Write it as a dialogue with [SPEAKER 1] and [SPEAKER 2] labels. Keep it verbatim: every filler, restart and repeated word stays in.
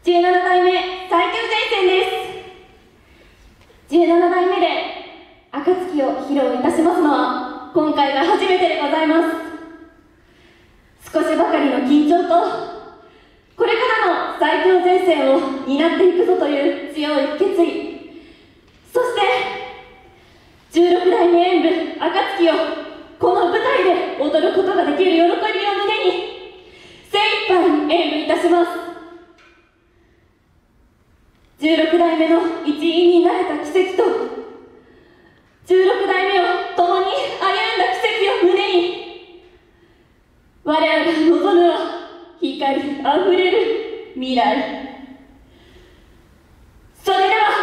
[SPEAKER 1] じゅうななだいめ最強前線です。じゅうななだいめで暁を披露いたしますのは今回が初めてでございます。少しばかりの緊張とこれからの最強前線を担っていくぞという強い決意、そしてじゅうろくだいめ演舞暁をこの舞台で踊ることができる喜びを胸に精一杯演舞いたします。じゅうろくだいめの一員になれた奇跡とじゅうろくだいめを共に歩んだ奇跡を胸に、我らが望むは光あふれる未来。それでは